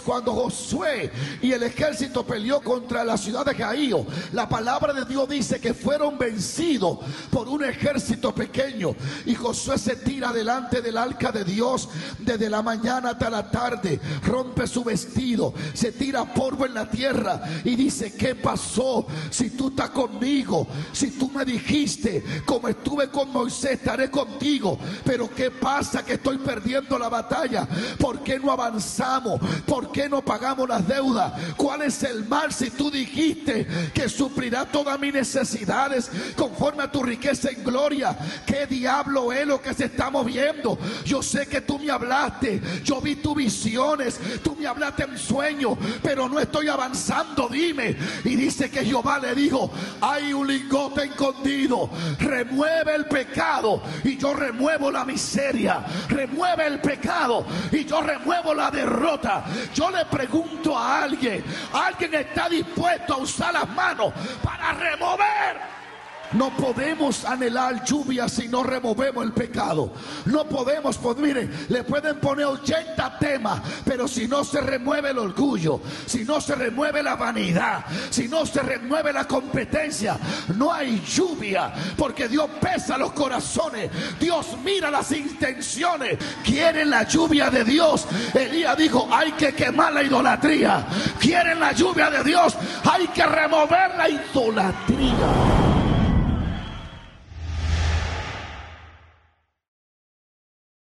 cuando Josué y el ejército peleó contra la ciudad de Jaío, la palabra de Dios dice que fueron vencidos por un ejército pequeño. Y Josué se tira delante del arca de Dios desde la mañana hasta la tarde, rompe su vestido, se tira polvo en la tierra y dice: ¿qué pasó? Si tú estás conmigo, si tú me dijiste, como estuve con Moisés, estaré contigo, pero ¿qué pasa? Que estoy perdiendo la batalla. ¿Por qué no avanzamos? ¿Por qué no pagamos las deudas? ¿Cuál es el mal si tú dijiste que suplirá todas mis necesidades conforme a tu riqueza en gloria? ¿Qué diablo es lo que se está moviendo? Yo sé que tú me hablaste, yo vi tus visiones, tú me hablaste en sueño, pero no estoy avanzando, dime. Y dice que Jehová le dijo: hay un lingote escondido, remueve el pecado y yo remuevo la miseria, remueve el pecado y yo remuevo la derrota. Yo le pregunto a alguien está dispuesto a usar las manos para remover? No podemos anhelar lluvia si no removemos el pecado. No podemos, pues mire, le pueden poner 80 temas, pero si no se remueve el orgullo, si no se remueve la vanidad, si no se remueve la competencia, no hay lluvia, porque Dios pesa los corazones, Dios mira las intenciones. Quieren la lluvia de Dios. Elías dijo: hay que quemar la idolatría. Quieren la lluvia de Dios, hay que remover la idolatría.